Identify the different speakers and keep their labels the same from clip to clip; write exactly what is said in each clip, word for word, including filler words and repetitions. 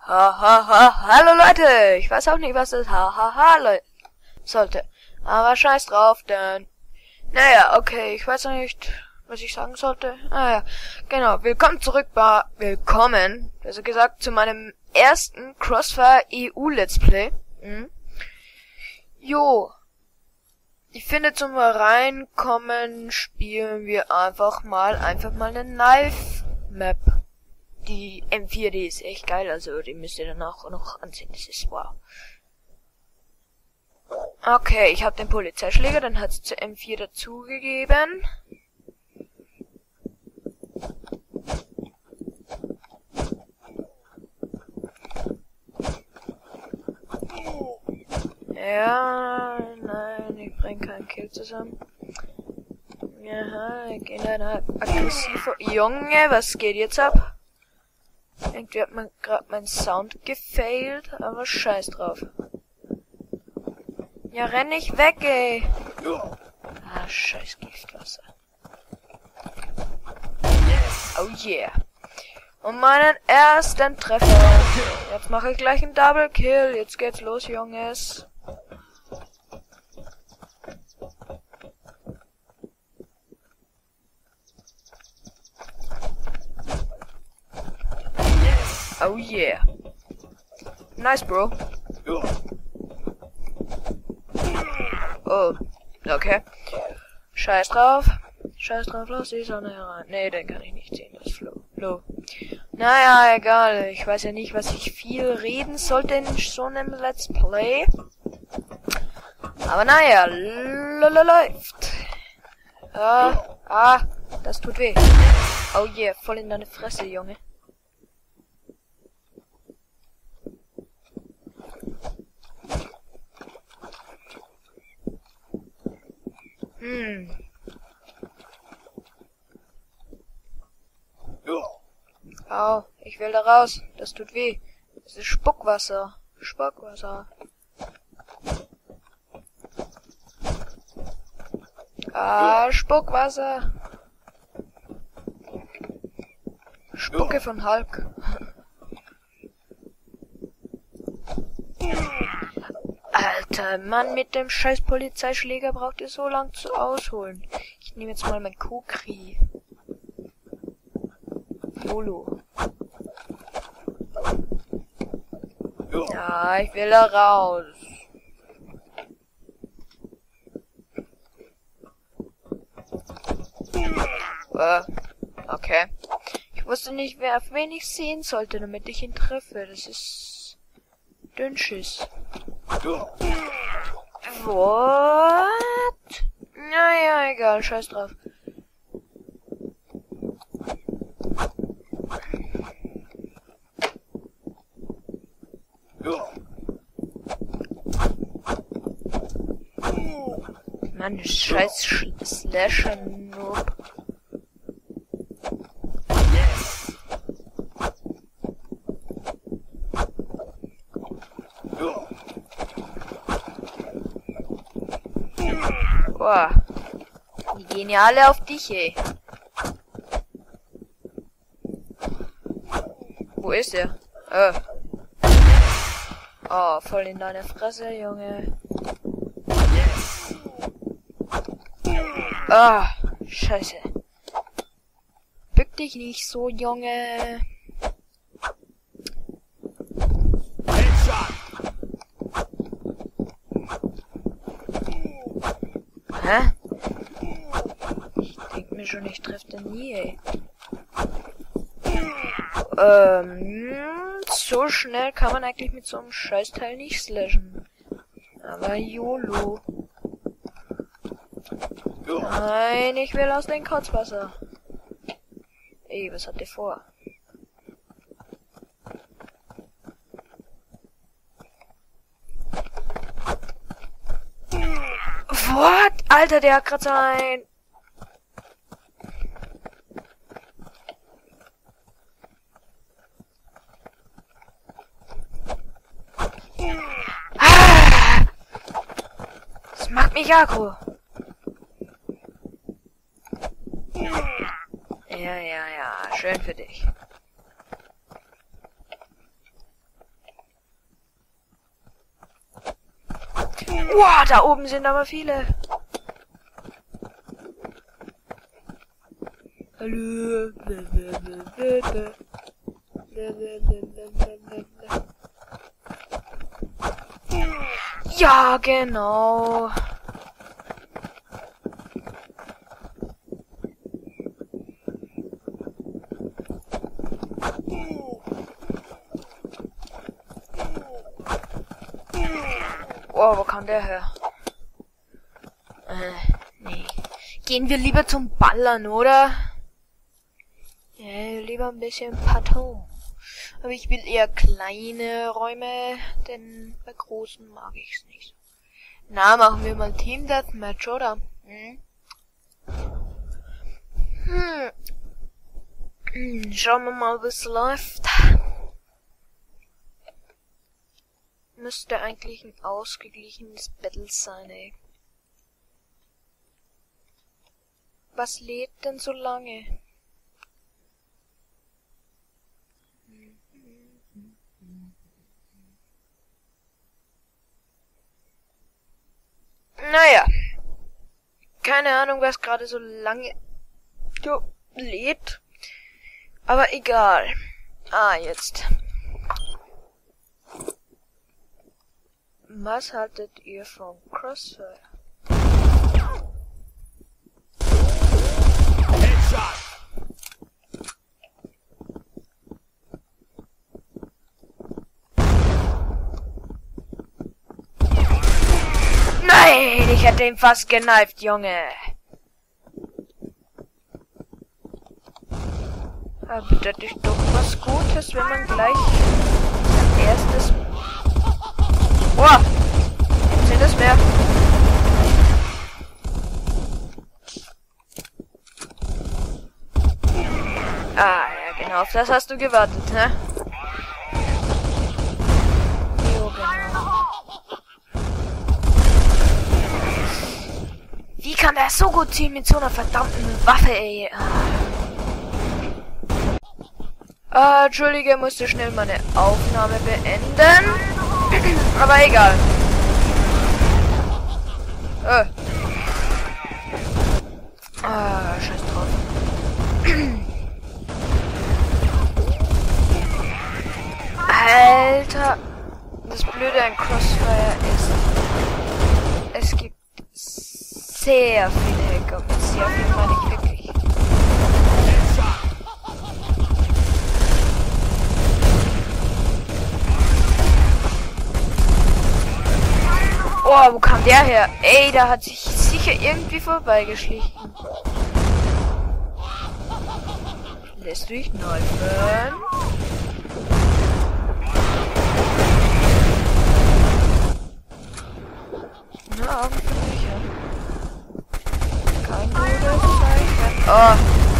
Speaker 1: Ha, ha, ha, hallo Leute, ich weiß auch nicht, was das ha, ha, ha le sollte. Aber scheiß drauf, denn... Naja, okay, ich weiß noch nicht, was ich sagen sollte. Ah ja, genau, willkommen zurück bei... Willkommen, besser gesagt, zu meinem ersten Crossfire E U Let's Play. Hm? Jo. Ich finde, zum Reinkommen spielen wir einfach mal, einfach mal eine Knife-Map. Die M vier, die ist echt geil, also die müsst ihr dann auch noch ansehen, das ist wow. Okay, ich habe den Polizeischläger, dann hat es zur M vier dazugegeben. Ja, nein, ich bringe keinen Kill zusammen. Ja, ich gehe dann aggressiv vor. Junge, was geht jetzt ab? Irgendwie hat man gerade mein Sound gefailt, aber scheiß drauf. Ja, renn nicht weg, ey. Ah, scheiß Giftwasser. Oh yeah. Und meinen ersten Treffer. Jetzt mache ich gleich einen Double Kill. Jetzt geht's los, Junges. Oh yeah. Nice, bro. Oh, okay. Scheiß drauf. Scheiß drauf, lass die Sonne herein. Nee, den kann ich nicht sehen, das ist Flo. Flo. Naja, egal. Ich weiß ja nicht, was ich viel reden sollte in so einem Let's Play. Aber naja, läuft. Ah, ah, das tut weh. Oh yeah, voll in deine Fresse, Junge. Hm. Au, ich will da raus. Das tut weh. Das ist Spuckwasser. Spuckwasser. Ah, Spuckwasser. Spucke von Hulk. Alter, Mann, mit dem scheiß Polizeischläger braucht ihr so lang zu ausholen. Ich nehme jetzt mal mein Kukri. Lolo. Ja, ich will da raus. Äh, okay. Ich wusste nicht, wer auf wen ich sehen sollte, damit ich ihn treffe. Das ist... Dünnschiss. What? Naja, egal, scheiß drauf. Mann, scheiß Slasher-Noob. Boah. Die gehen ja alle auf dich, ey. Wo ist er? Oh. Oh, voll in deine Fresse, Junge. Ah, scheiße. Bück dich nicht so, Junge. Hä? Ich denk mir schon, ich treffe den nie, ey. Ähm, so schnell kann man eigentlich mit so einem Scheißteil nicht slashen. Aber YOLO. Nein, ich will aus dem Kotzwasser. Ey, was hat der vor? What? Alter, der hat grad sein... Ah! Das macht mich aggro. Ja, ja, ja, schön für dich. Wow, da oben sind aber viele. Hallo. Ja, genau. Oh, wo kam der her? Äh, nee. Gehen wir lieber zum Ballern, oder? Ja, lieber ein bisschen Partout. Aber ich will eher kleine Räume, denn bei großen mag ich's nicht. Na, machen wir mal Team Deathmatch, oder? Hm? Hm. Hm, schauen wir mal, wie's läuft. Müsste eigentlich ein ausgeglichenes Battle sein, ey. Was lädt denn so lange? Naja. Keine Ahnung, was gerade so lange jo, lädt. Aber egal. Ah, jetzt. Was haltet ihr vom Crossfire?
Speaker 2: Headshot.
Speaker 1: Nein, ich hätte ihn fast geneift, Junge. Aber das ist doch was Gutes, wenn man gleich als erstes... Oh! Sind es mehr? Ah, ja genau, auf das hast du gewartet, ne? Jo, genau. Wie kann der so gut ziehen mit so einer verdammten Waffe, ey? Ah, Entschuldige, musste schnell meine Aufnahme beenden. Aber egal. Äh. Ah, scheiß drauf. Alter. Das Blöde an Crossfire ist, es gibt sehr viele Hacker. Mit sehr viel meine ich wirklich. Oh, wo kam der her? Ey, da hat sich sicher irgendwie vorbeigeschlichen. Lässt dich kneifen. Na, Augen für mich, ja. Kein gutes Zeichen. Oh.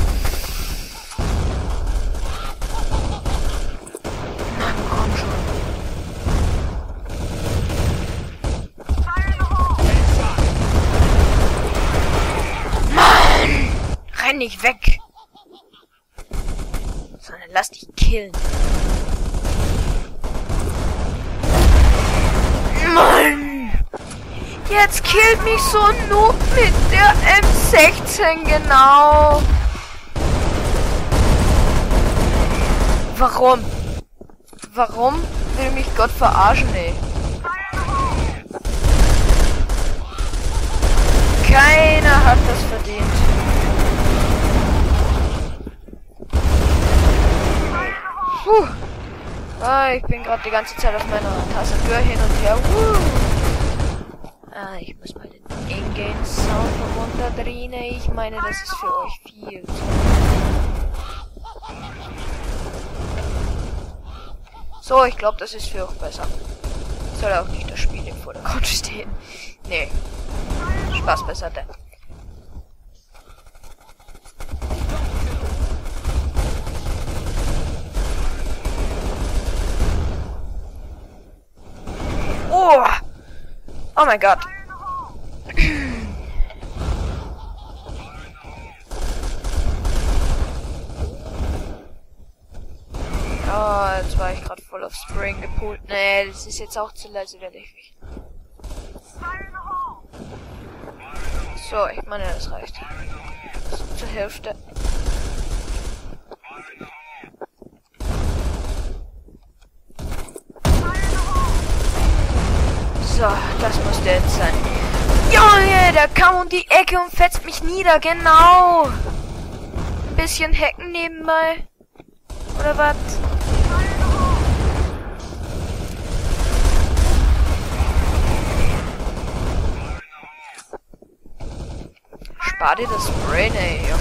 Speaker 1: Mann, komm schon. Renn nicht weg! Sondern lass dich killen. Mann! Jetzt killt mich so ein Noob mit der M sechzehn, genau. Warum? Warum will mich Gott verarschen, ey? Keiner hat das verdient. Puh. Ah, ich bin gerade die ganze Zeit auf meiner Tastatur hin und her. Uh. Ah, ich muss mal den Ingame-Sound runterdrehen. Ich meine, das ist für euch viel zu. So, ich glaube, das ist für euch besser. Soll auch nicht das Spiel im Vordergrund stehen. Nee. Spaß beiseite. Oh! Oh mein Gott. Oh, jetzt war ich gerade voll auf Spring gepult. Nee, das ist jetzt auch zu leise, werde ich. So, ich meine, das reicht. Das ist zur Hälfte. So, das muss der jetzt sein. Junge, der kam um die Ecke und fetzt mich nieder, genau. Ein bisschen hacken nebenbei. Oder was? Spar dir das Brain, ey, Junge.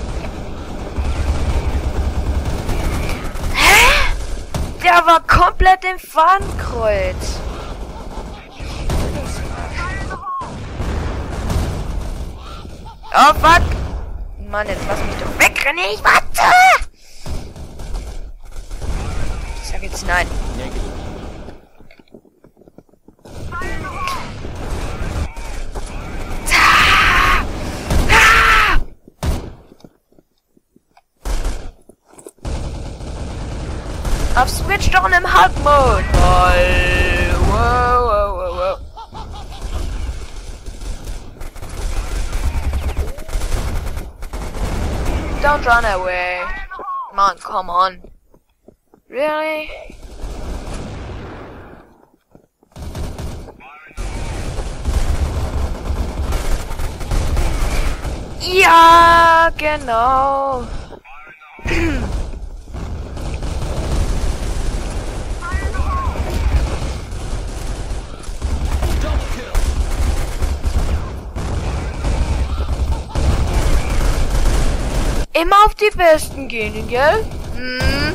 Speaker 1: Hä? Der war komplett im Fadenkreuz. Oh, fuck! Mann, jetzt lass mich doch weg, René, ich warte! Ich sag jetzt nein. Auf Switch doch in im Hard-Mode! Wow, wow, wow, wow. Don't run away. Man, come on. Really? Ja, genau. Immer auf die Besten gehen, gell? Hm.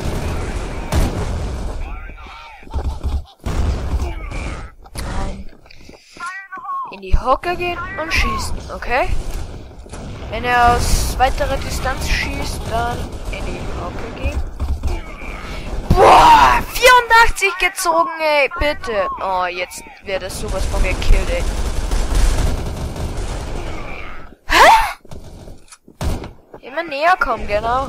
Speaker 1: In die Hocke gehen und schießen, okay? Wenn er aus weiterer Distanz schießt, dann in die Hocke gehen. Boah, vierundachtzig gezogen, ey, bitte. Oh, jetzt wird das sowas von mir gekillt, ey. Immer näher kommen, genau.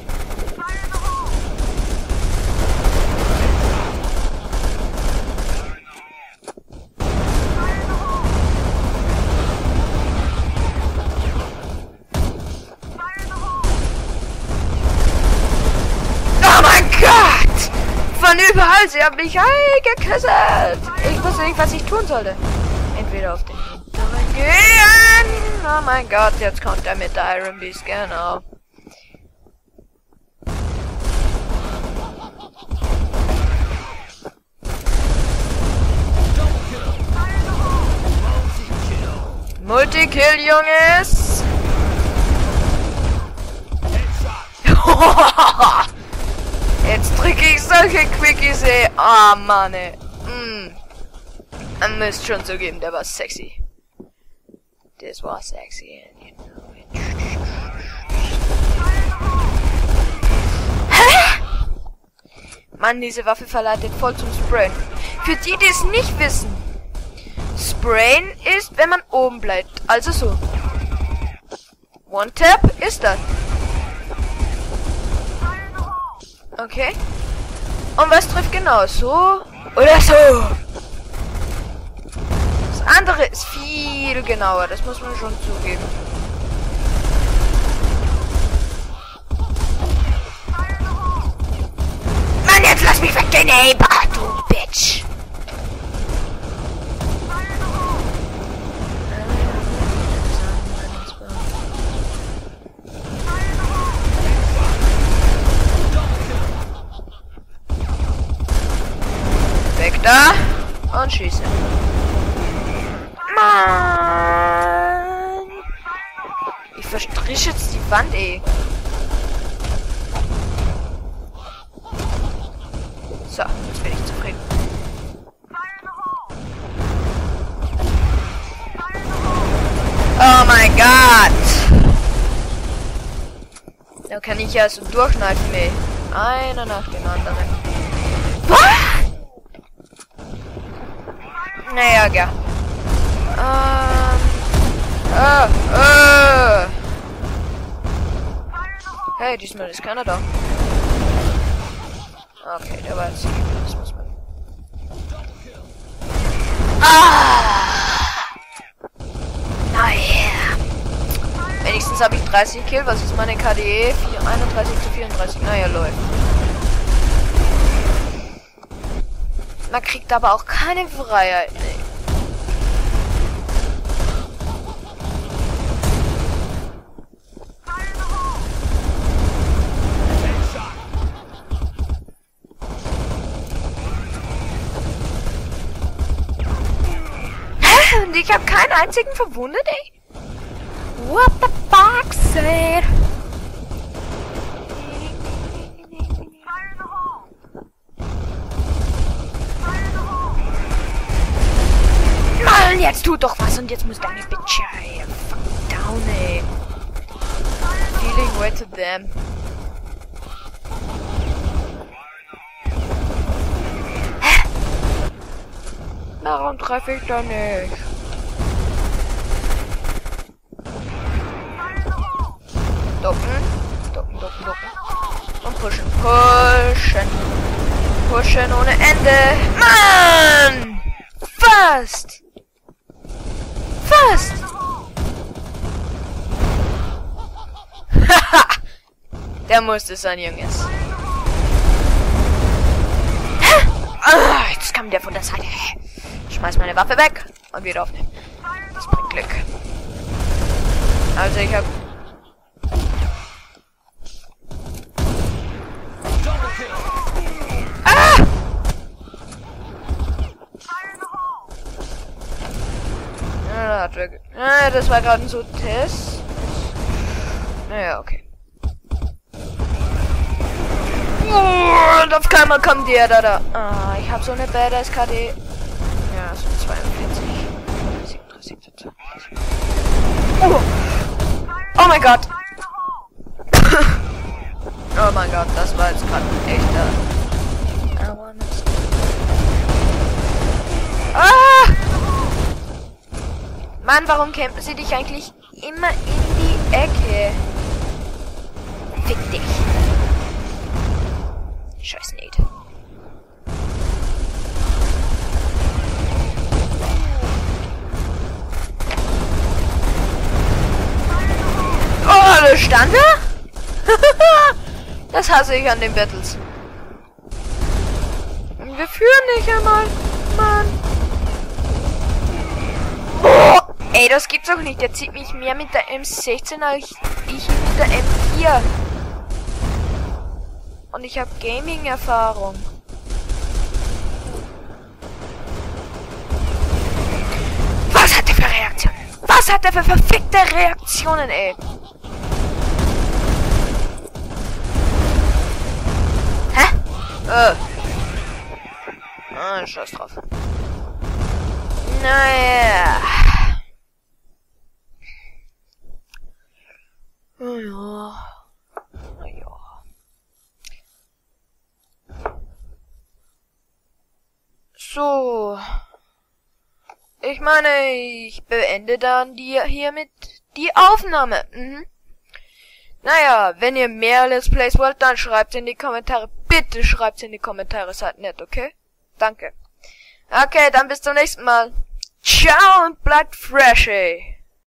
Speaker 1: Oh mein Gott! Von überall, sie haben mich eingekesselt. Ich wusste nicht, was ich tun sollte. Entweder auf den hinteren gehen. Oh mein Gott, jetzt kommt er mit der Iron Beast, genau. Multikill, Junges! Jetzt drücke ich solche Quickies, ey. Ah, oh, Mann, ey. Mm. Man müsst schon zugeben, der war sexy. Das war sexy. Hä? Mann, diese Waffe verleitet voll zum Sprayen. Für die, die es nicht wissen. Sprayen ist, wenn man oben bleibt. Also so. One Tap ist das. Okay. Und was trifft genau? So oder so? Das andere ist viel genauer, das muss man schon zugeben. Mann, jetzt lass mich weggehen, ey, bah, du Bitch! Weg da und schieße. Mann! Ich verstrich jetzt die Wand, ey. So, jetzt bin ich zufrieden. Oh mein Gott! Da kann ich ja so durchkneifen, ey. Einer nach dem anderen. Was? Naja, ja. Ähm. Äh, äh. Hey, diesmal ist keiner da. Okay, der war jetzt nicht. Das muss man. Ah! Meistens habe ich dreißig Kill. Was ist meine K D E? einunddreißig zu vierunddreißig. Naja, läuft. Man kriegt aber auch keine Freiheit. Nee. Hä? Und ich habe keinen einzigen verwundet, ey? What the fuck, said? Mann, jetzt tut doch was und jetzt muss deine Bitch, ey. Fuck down, ey. Feeling way to them. Hä? Warum treffe ich da nicht? Ducken, ducken, ducken, ducken. Und pushen, pushen. Pushen ohne Ende. Mann! Fast! Fast! Haha! Der musste sein, Junges. Hä? Ah, jetzt kam der von der Seite. Schmeiß meine Waffe weg und wieder aufnehmen. Das bringt Glück. Also ich hab... Ah! Ja, das war gerade so ein Test. Naja, okay. Und auf einmal kommt der da da. Ah, ich habe so eine Badass K D. Ja, so zweiundvierzig. siebenunddreißig. Oh! Oh mein Gott! Oh mein Gott, das war jetzt gerade ein echter. Ah! Mann, warum campen sie dich eigentlich immer in die Ecke? Fick dich. Scheiß nicht. Oh, das stand da? Das hasse ich an den Battles. Wir führen nicht einmal. Mann. Oh, ey, das gibt's doch nicht. Der zieht mich mehr mit der M sechzehn als ich mit der M vier. Und ich habe Gaming-Erfahrung. Was hat der für Reaktionen? Was hat der für verfickte Reaktionen, ey? Hä? Äh. Ah, scheiß drauf. Naja. Naja. Naja. So. Ich meine, ich beende dann die hiermit die Aufnahme. Mhm. Naja, wenn ihr mehr Let's Plays wollt, dann schreibt in die Kommentare. Bitte schreibt in die Kommentare, seid nett, okay? Danke. Okay, dann bis zum nächsten Mal. Ciao und bleibt fresh, ey.